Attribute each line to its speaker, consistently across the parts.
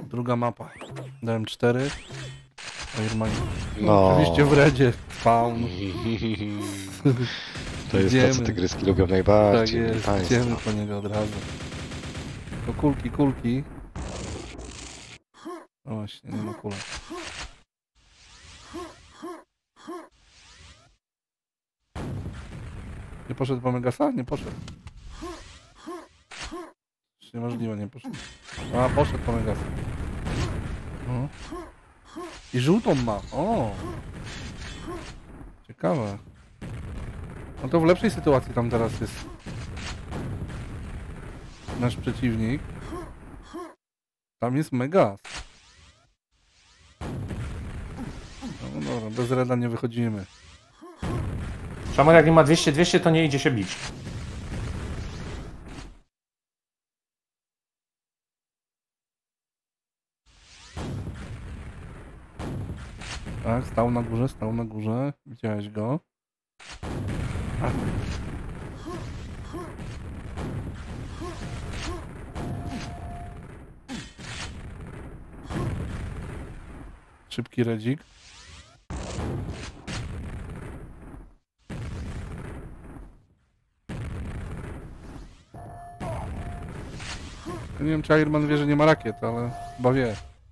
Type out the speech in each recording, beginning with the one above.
Speaker 1: druga mapa. Dałem 4. Iron
Speaker 2: No.
Speaker 1: Oczywiście w redzie spawn.
Speaker 2: To jest to, co tygryski lubią
Speaker 1: Tak
Speaker 2: najbardziej.
Speaker 1: jest, idziemy po niego od razu. To kulki. O właśnie, nie ma kulek. Nie poszedł po Megasa? Nie poszedł. Niemożliwe, nie poszedł. A, poszedł po Megasa. No. I żółtą ma. O! Ciekawe. No to w lepszej sytuacji tam teraz jest nasz przeciwnik. Tam jest Megas. No dobra, bez reda nie wychodzimy.
Speaker 3: Szamar jak nie ma 200 to nie idzie się bić.
Speaker 1: Tak, stał na górze. Widziałeś go. A. Szybki redzik. Nie wiem, czy Ironman wie, że nie ma rakiet, ale chyba wie.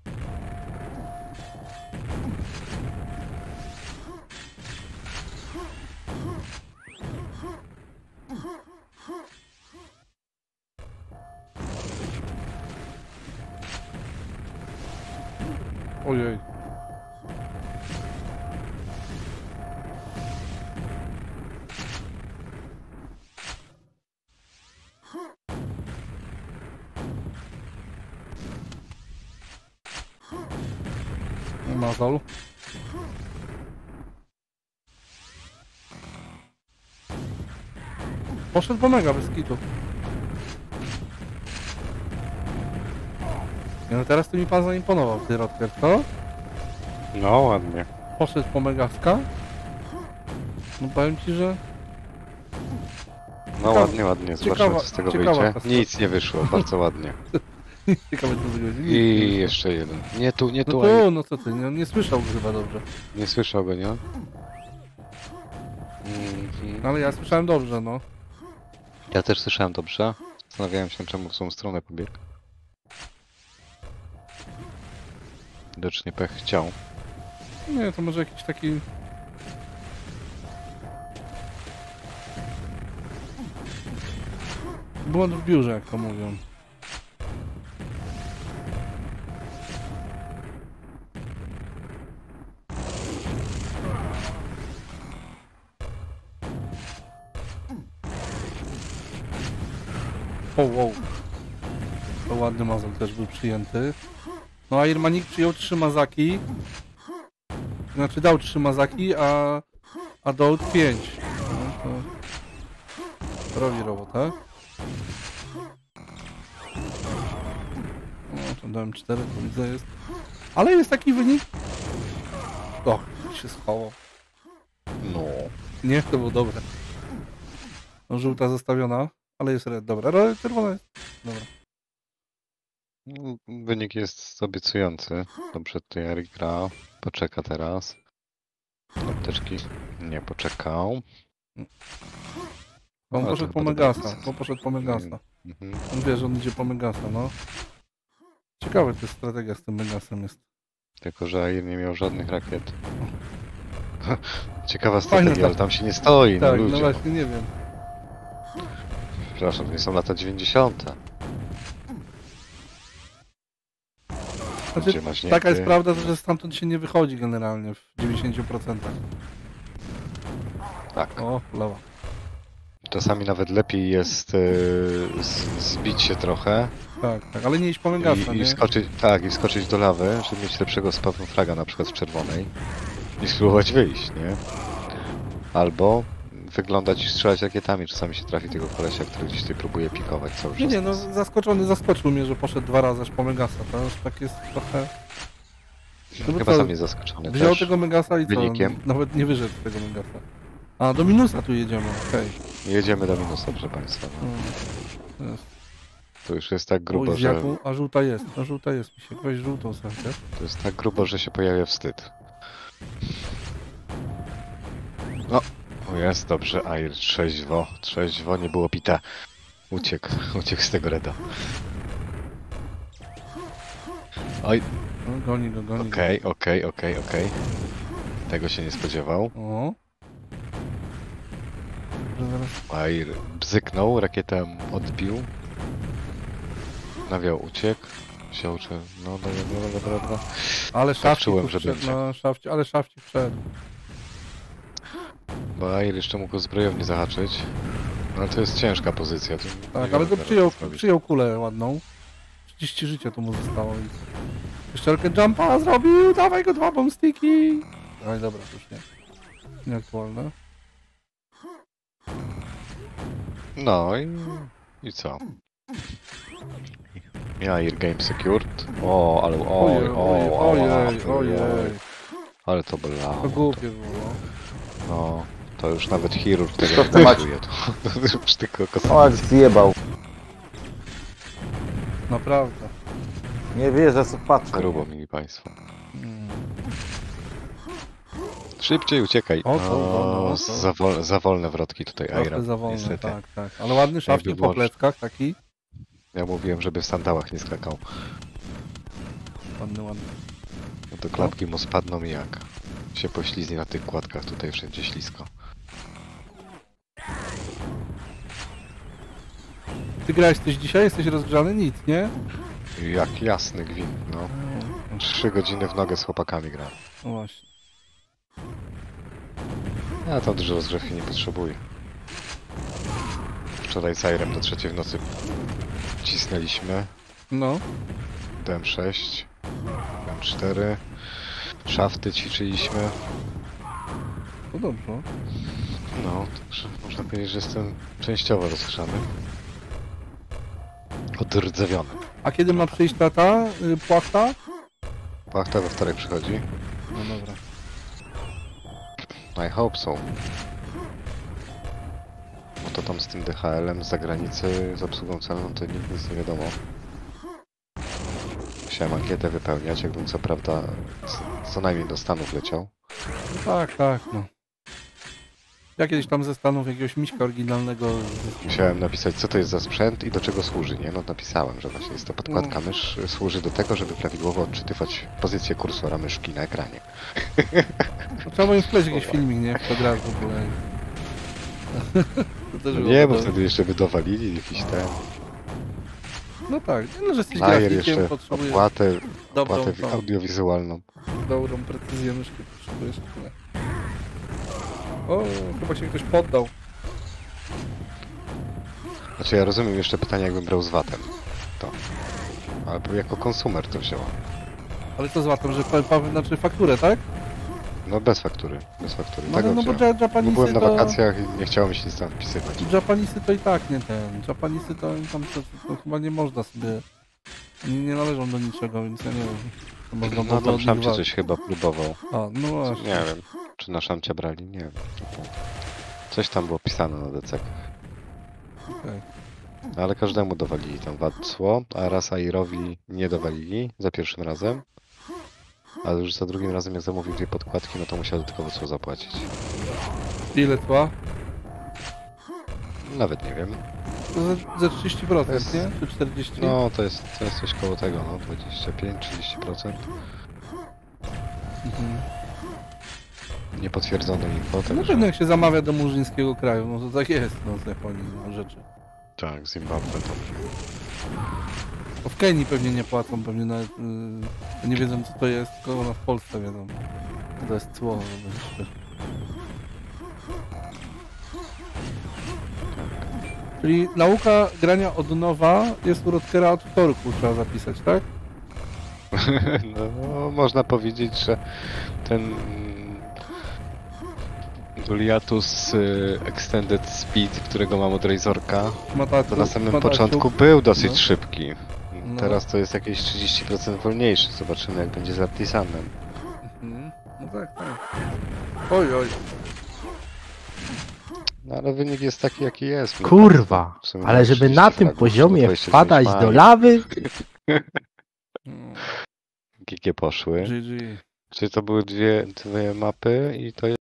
Speaker 1: Ojej. Mazal. Poszedł po mega bez kitu. No teraz to mi pan zaimponował, ty Rodker, co?
Speaker 2: No, ładnie.
Speaker 1: Poszedł po megaska. No powiem ci, że...
Speaker 2: No ładnie. Zobaczymy, co z tego wyjdzie. Nic nie wyszło, bardzo ładnie.
Speaker 1: Ciekawe, co wyjdzie.
Speaker 2: I jeszcze jeden. Nie tu.
Speaker 1: No co ty, nie słyszał go chyba dobrze.
Speaker 2: Nie słyszał go, nie?
Speaker 1: No, ale ja słyszałem dobrze, no.
Speaker 2: Ja też słyszałem dobrze. Zastanawiałem się, czemu w tą stronę pobiegł. Widocznie pech chciał.
Speaker 1: Nie, to może jakiś taki... Błąd w biurze, jak to mówią. Wow. To ładny mazal też był przyjęty. No, Ironmanik przyjął 3 mazaki. Znaczy dał 3 mazaki, a Dolt 5. No, to robi robotę. No, to dałem 4, to widzę jest. Ale jest taki wynik. O, się schował.
Speaker 2: No.
Speaker 1: Nie, to było dobre. No, żółta zostawiona, ale jest red. Dobra, czerwona jest. Dobra.
Speaker 2: Wynik jest obiecujący. Dobrze tutaj Erik gra. Poczeka teraz. Apteczki nie poczekał.
Speaker 1: On
Speaker 2: Ale
Speaker 1: poszedł
Speaker 2: to
Speaker 1: po
Speaker 2: chyba
Speaker 1: Megasa.
Speaker 2: dobra.
Speaker 1: On poszedł po Megasa.
Speaker 2: Mhm.
Speaker 1: On wie, że on idzie po Megasa, no. Ciekawe, to strategia z tym Megasem jest.
Speaker 2: Tylko, że Air nie miał żadnych rakiet. Ciekawa
Speaker 1: Fajne
Speaker 2: strategia,
Speaker 1: to.
Speaker 2: ale tam się nie stoi,
Speaker 1: Tak,
Speaker 2: no ludzie.
Speaker 1: no właśnie, nie wiem.
Speaker 2: Przepraszam, to nie są lata 90.
Speaker 1: Znaczy,
Speaker 2: Gdzie masz
Speaker 1: taka jest
Speaker 2: niegdy?
Speaker 1: prawda, że stamtąd się nie wychodzi generalnie w 90%.
Speaker 2: Tak.
Speaker 1: O, lewa.
Speaker 2: Czasami nawet lepiej jest zbić się trochę
Speaker 1: Tak, ale nie iść po Megasa,
Speaker 2: i
Speaker 1: nie?
Speaker 2: wskoczyć, tak, i wskoczyć do lawy, żeby mieć lepszego spawn fraga, na przykład w czerwonej, i spróbować wyjść, nie? Albo wyglądać i strzelać rakietami. Czasami się trafi tego kolesia, który gdzieś tutaj próbuje pikować cały czas.
Speaker 1: Nie, no zaskoczył mnie, że poszedł 2 razy aż po Megasa. To już tak jest trochę... No bo
Speaker 2: Chyba
Speaker 1: co,
Speaker 2: sam jest zaskoczony
Speaker 1: wziął
Speaker 2: też
Speaker 1: tego Megasa i co?
Speaker 2: wynikiem.
Speaker 1: Nawet nie wyszedł z tego Megasa. A, do minusa tu jedziemy, okej.
Speaker 2: Jedziemy do minusa, proszę Państwa.
Speaker 1: No. Jest.
Speaker 2: To już jest tak grubo,
Speaker 1: Oj,
Speaker 2: że...
Speaker 1: jaką? A żółta jest, Misiek. Weź żółtą sobie.
Speaker 2: To jest tak grubo, że się pojawia wstyd. No, o jest, dobrze, Air, trzeźwo, nie było pita. Uciekł z tego reda. Oj,
Speaker 1: No, goni go.
Speaker 2: okej. Tego się nie spodziewał.
Speaker 1: O. Że zaraz...
Speaker 2: Air bzyknął, rakietę odbił. Nawiał, uciekł. No dobra.
Speaker 1: Ale szafci
Speaker 2: czułem,
Speaker 1: tu
Speaker 2: że
Speaker 1: wszedł,
Speaker 2: będzie.
Speaker 1: no, ale szafci wszedł.
Speaker 2: Bo Air jeszcze mógł zbrojownie zahaczyć. No ale to jest ciężka pozycja. To
Speaker 1: Tak,
Speaker 2: nie
Speaker 1: ale
Speaker 2: wiem,
Speaker 1: to
Speaker 2: teraz co zrobić.
Speaker 1: przyjął kulę ładną. 30 życia tu mu zostało, więc... Jeszcze rocket jumpa zrobił! Dawaj go 2 bombsticki! Oj, dobra, to już nie. Nieaktualne.
Speaker 2: No i co? Air game secured. O, ale
Speaker 1: Ojej.
Speaker 2: Ale to bolało.
Speaker 1: To głupie było.
Speaker 2: No, to już nawet chirurg tego
Speaker 4: To
Speaker 2: nie
Speaker 4: temat-
Speaker 2: czuje. To już tylko
Speaker 4: O,
Speaker 2: kosmetyk.
Speaker 4: jak zjebał.
Speaker 1: Naprawdę.
Speaker 4: Nie wierzę, co patrzę.
Speaker 2: Grubo, mili państwo.
Speaker 1: Mm.
Speaker 2: Szybciej uciekaj.
Speaker 1: O, to.
Speaker 2: Za wolne wrotki tutaj Aira.
Speaker 1: Trochę za wolne,
Speaker 2: Niestety.
Speaker 1: tak. Ale ładny szafki
Speaker 2: Jakby
Speaker 1: po
Speaker 2: było-
Speaker 1: pleckach, taki.
Speaker 2: Ja mówiłem, żeby w sandałach nie skakał.
Speaker 1: Ładny.
Speaker 2: No to klapki mu spadną i jak się poślizgnie na tych kładkach, tutaj wszędzie ślisko.
Speaker 1: Ty grałeś coś dzisiaj? Jesteś rozgrzany? Nic, nie?
Speaker 2: Jak jasny gwint, no. 3 godziny w nogę z chłopakami gram.
Speaker 1: No właśnie.
Speaker 2: Ja tam dużo rozgrzewki nie potrzebuję. Wczoraj z Airem do 3 w nocy cisnęliśmy.
Speaker 1: No.
Speaker 2: DM6, DM4, szafty ćwiczyliśmy.
Speaker 1: To dobrze.
Speaker 2: No, także można powiedzieć, że jestem częściowo rozgrzany. Odrdzewiony.
Speaker 1: A kiedy ma przyjść ta płachta?
Speaker 2: Płachta we wtorek przychodzi.
Speaker 1: No dobra.
Speaker 2: I hope so. No to tam z tym DHL-em z zagranicy, z obsługą celną, to nic nie wiadomo. Musiałem ankietę wypełniać, jakbym co prawda co najmniej do Stanów leciał.
Speaker 1: Tak, no. Ja kiedyś tam ze Stanów jakiegoś miśka oryginalnego...
Speaker 2: Musiałem napisać, co to jest za sprzęt i do czego służy, nie? No napisałem, że właśnie jest to podkładka mysz, służy do tego, żeby prawidłowo odczytywać pozycję kursora myszki na ekranie.
Speaker 1: No, trzeba im wkleić jakiś filmik, nie? Jak to gra w ogóle. To też
Speaker 2: No
Speaker 1: było
Speaker 2: nie, bo
Speaker 1: dobre.
Speaker 2: wtedy jeszcze by dowalili jakiś ten...
Speaker 1: No tak, no, że jesteś
Speaker 2: Lajer
Speaker 1: grafikiem,
Speaker 2: jeszcze,
Speaker 1: potrzebujesz
Speaker 2: opłatę audiowizualną.
Speaker 1: dobrą precyzję myszki, potrzebujesz tyle. O, chyba się ktoś poddał.
Speaker 2: Znaczy ja rozumiem jeszcze pytanie, jakbym brał z VAT-em. To. Albo jako konsumer to wzięła.
Speaker 1: Ale co z łatwym, że znaczy fakturę, tak?
Speaker 2: No bez faktury, bez faktury.
Speaker 1: No,
Speaker 2: Tego
Speaker 1: no bo
Speaker 2: wziąłem. Bo
Speaker 1: Japanisy
Speaker 2: byłem na
Speaker 1: to...
Speaker 2: wakacjach i nie chciało mi się nic tam wpisywać.
Speaker 1: Japanisy to i tak nie ten. Japanisy to tam to chyba nie można sobie... Nie należą do niczego, więc ja nie wiem. To można
Speaker 2: No
Speaker 1: było
Speaker 2: tam
Speaker 1: od nich
Speaker 2: Szamcie
Speaker 1: walczyć.
Speaker 2: coś chyba próbował.
Speaker 1: A, no właśnie.
Speaker 2: Nie wiem, czy na Szamcie brali, nie wiem. Coś tam było pisane na decek.
Speaker 1: Okej.
Speaker 2: Ale każdemu dowalili tam VAT cło, a raz Airowi nie dowalili za pierwszym razem. Ale już za drugim razem jak zamówił 2 podkładki, no to musiał dodatkowo cło zapłacić.
Speaker 1: Ile tła?
Speaker 2: Nawet nie wiem.
Speaker 1: To ze 30%,
Speaker 2: jest-
Speaker 1: nie? Czy 40%?
Speaker 2: No to jest coś koło tego, no 25-30%.
Speaker 1: Mhm.
Speaker 2: Niepotwierdzone info,
Speaker 1: No
Speaker 2: także...
Speaker 1: pewnie jak się zamawia do murzyńskiego kraju, no to tak jest, no z Japonii no, rzeczy.
Speaker 2: Tak, Zimbabwe to...
Speaker 1: Bo w Kenii pewnie nie płacą, pewnie nawet nie wiedzą co to jest, tylko na w Polsce wiedzą. To jest cło. Czyli nauka grania od nowa jest u Rodkera od wtorku, trzeba zapisać, tak?
Speaker 2: No, można powiedzieć, że ten Goliathus Extended Speed, którego mam od Razorka, to na samym początku był dosyć
Speaker 1: No.
Speaker 2: szybki.
Speaker 1: No.
Speaker 2: Teraz to jest jakieś 30% wolniejszy. Zobaczymy jak będzie z Artisanem.
Speaker 1: Mhm. No tak, tak. Oj, oj.
Speaker 2: No ale wynik jest taki, jaki jest. No,
Speaker 3: Kurwa,
Speaker 2: w sumie
Speaker 3: ale
Speaker 2: mamy
Speaker 3: żeby
Speaker 2: 30
Speaker 3: na tym
Speaker 2: fragów,
Speaker 3: poziomie
Speaker 2: 29
Speaker 3: wpadać
Speaker 2: ma
Speaker 3: do
Speaker 2: i
Speaker 3: lawy?
Speaker 2: Gigie poszły.
Speaker 1: GG.
Speaker 2: Czyli to były dwie mapy i to